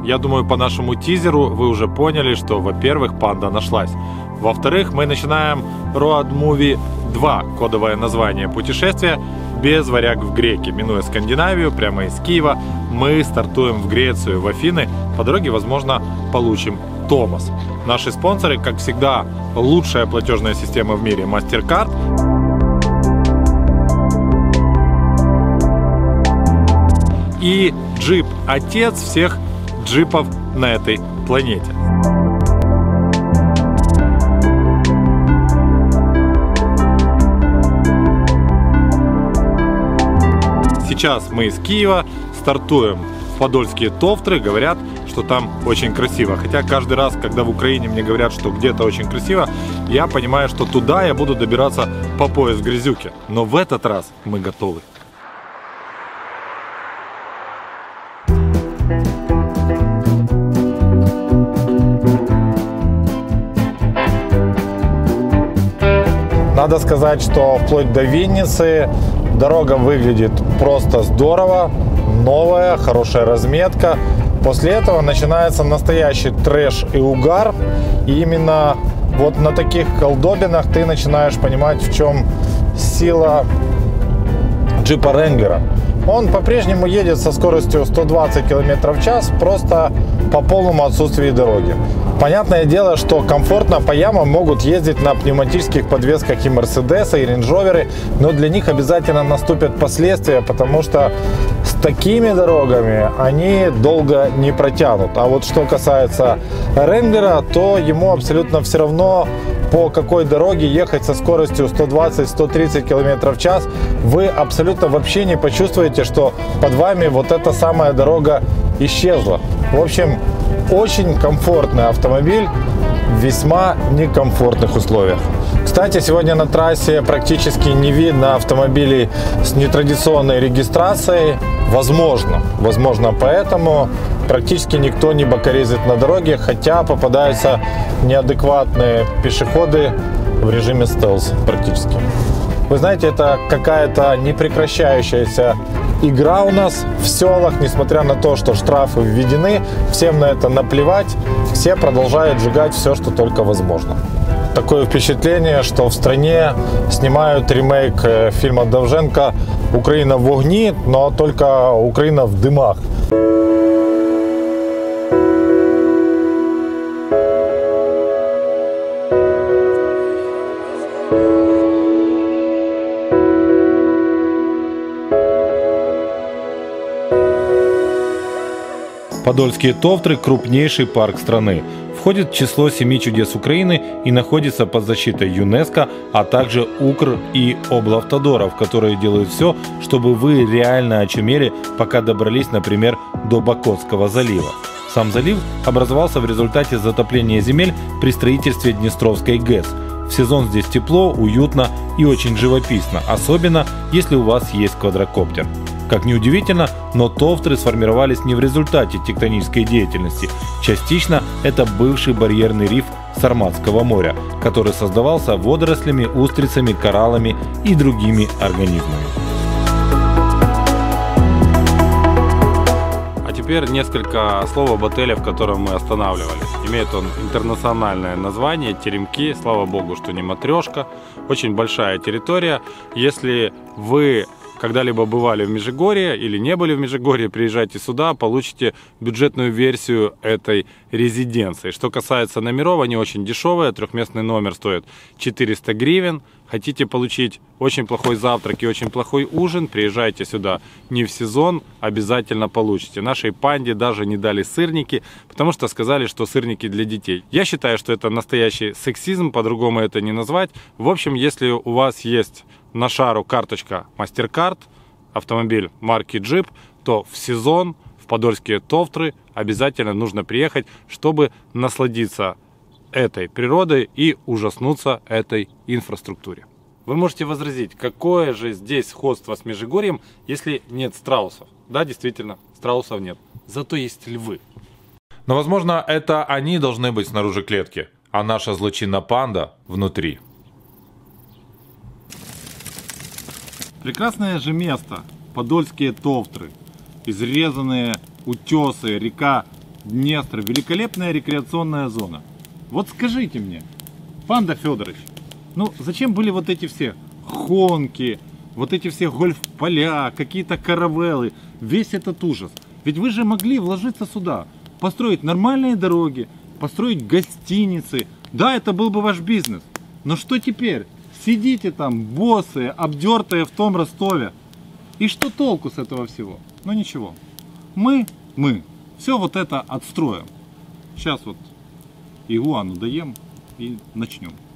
Я думаю, по нашему тизеру вы уже поняли, что, во-первых, панда нашлась. Во-вторых, мы начинаем Road Movie 2, кодовое название путешествия, без варяг в греки. Минуя Скандинавию, прямо из Киева, мы стартуем в Грецию, в Афины. По дороге, возможно, получим Томас. Наши спонсоры, как всегда, лучшая платежная система в мире MasterCard. И джип – отец всех джипов на этой планете. Сейчас мы из Киева стартуем в Подольские Товтры. Говорят, что там очень красиво. Хотя каждый раз, когда в Украине мне говорят, что где-то очень красиво, я понимаю, что туда я буду добираться по пояс в грязюке. Но в этот раз мы готовы. Надо сказать, что вплоть до Винницы дорога выглядит просто здорово, новая, хорошая разметка. После этого начинается настоящий трэш и угар. И именно вот на таких колдобинах ты начинаешь понимать, в чем сила джипа Wrangler. Он по-прежнему едет со скоростью 120 км в час, просто по полному отсутствию дороги. Понятное дело, что комфортно по ямам могут ездить на пневматических подвесках и Мерседесы, и Рейндж-Роверы, но для них обязательно наступят последствия, потому что с такими дорогами они долго не протянут. А вот что касается Wrangler, то ему абсолютно все равно, по какой дороге ехать со скоростью 120-130 км в час. Вы абсолютно вообще не почувствуете, что под вами вот эта самая дорога исчезла. В общем, очень комфортный автомобиль в весьма некомфортных условиях. Кстати, сегодня на трассе практически не видно автомобилей с нетрадиционной регистрацией. Возможно, поэтому практически никто не бокорезит на дороге, хотя попадаются неадекватные пешеходы в режиме стелс практически. Вы знаете, это какая-то непрекращающаяся игра у нас в селах, несмотря на то, что штрафы введены, всем на это наплевать, все продолжают сжигать все, что только возможно. Такое впечатление, что в стране снимают ремейк фильма Довженко «Украина в огне», но только Украина в дымах. Подольские Товтры – крупнейший парк страны. Входит в число 7 чудес Украины и находится под защитой ЮНЕСКО, а также Укр и облавтодоров, которые делают все, чтобы вы реально очумели, пока добрались, например, до Бакотского залива. Сам залив образовался в результате затопления земель при строительстве Днестровской ГЭС. В сезон здесь тепло, уютно и очень живописно, особенно если у вас есть квадрокоптер. Как ни удивительно, но Товтры сформировались не в результате тектонической деятельности. Частично это бывший барьерный риф Сарматского моря, который создавался водорослями, устрицами, кораллами и другими организмами. А теперь несколько слов об отеле, в котором мы останавливались. Имеет он интернациональное название «Теремки». Слава богу, что не матрешка. Очень большая территория. Если вы когда-либо бывали в Межигорье или не были в Межигорье, приезжайте сюда, получите бюджетную версию этой резиденции. Что касается номеров, они очень дешевые. Трехместный номер стоит 400 гривен. Хотите получить очень плохой завтрак и очень плохой ужин, приезжайте сюда не в сезон, обязательно получите. Нашей панде даже не дали сырники, потому что сказали, что сырники для детей. Я считаю, что это настоящий сексизм, по-другому это не назвать. В общем, если у вас есть на шару карточка MasterCard, автомобиль марки Jeep, то в сезон в Подольские Товтры обязательно нужно приехать, чтобы насладиться этой природой и ужаснуться этой инфраструктуре. Вы можете возразить, какое же здесь сходство с Межигорьем, если нет страусов? Да, действительно, страусов нет, зато есть львы. Но, возможно, это они должны быть снаружи клетки, а наша злочинная панда внутри. Прекрасное же место, Подольские Товтры. Изрезанные утесы, река Днестр, великолепная рекреационная зона. Вот скажите мне, Панда Федорович, ну зачем были вот эти все хонки, вот эти все гольф-поля, какие-то каравеллы, весь этот ужас? Ведь вы же могли вложиться сюда, построить нормальные дороги, построить гостиницы. Да, это был бы ваш бизнес. Но что теперь? Сидите там, босые, обдертые в том Ростове. И что толку с этого всего? Ну ничего. Мы все вот это отстроим. Сейчас вот игуану даем и начнем.